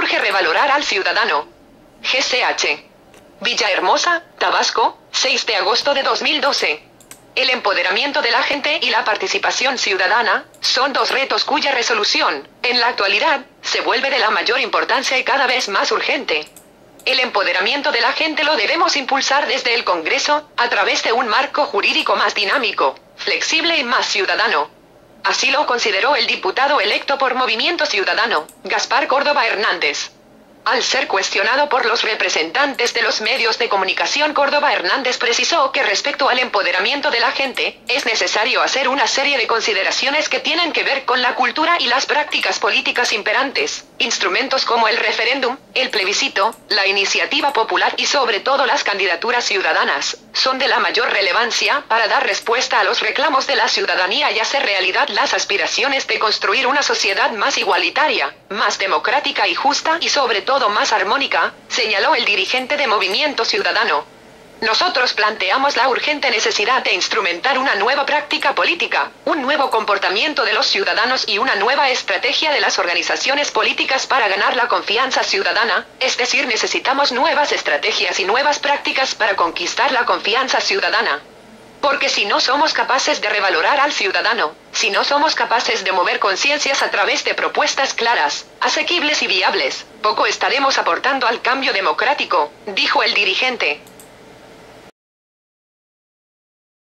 urge revalorar al ciudadano. GCH. Villahermosa, Tabasco, 6 de agosto de 2012. El empoderamiento de la gente y la participación ciudadana son dos retos cuya resolución, en la actualidad, se vuelve de la mayor importancia y cada vez más urgente. El empoderamiento de la gente lo debemos impulsar desde el Congreso, a través de un marco jurídico más dinámico, flexible y más ciudadano. Así lo consideró el diputado electo por Movimiento Ciudadano, Gaspar Córdoba Hernández. Al ser cuestionado por los representantes de los medios de comunicación, Córdoba Hernández precisó que respecto al empoderamiento de la gente, es necesario hacer una serie de consideraciones que tienen que ver con la cultura y las prácticas políticas imperantes, instrumentos como el referéndum, el plebiscito, la iniciativa popular y sobre todo las candidaturas ciudadanas, son de la mayor relevancia para dar respuesta a los reclamos de la ciudadanía y hacer realidad las aspiraciones de construir una sociedad más igualitaria, más democrática y justa y sobre todo más armónica, señaló el dirigente de Movimiento Ciudadano. Nosotros planteamos la urgente necesidad de instrumentar una nueva práctica política, un nuevo comportamiento de los ciudadanos y una nueva estrategia de las organizaciones políticas para ganar la confianza ciudadana, es decir, necesitamos nuevas estrategias y nuevas prácticas para conquistar la confianza ciudadana. Porque si no somos capaces de revalorar al ciudadano, si no somos capaces de mover conciencias a través de propuestas claras, asequibles y viables, poco estaremos aportando al cambio democrático, dijo el dirigente.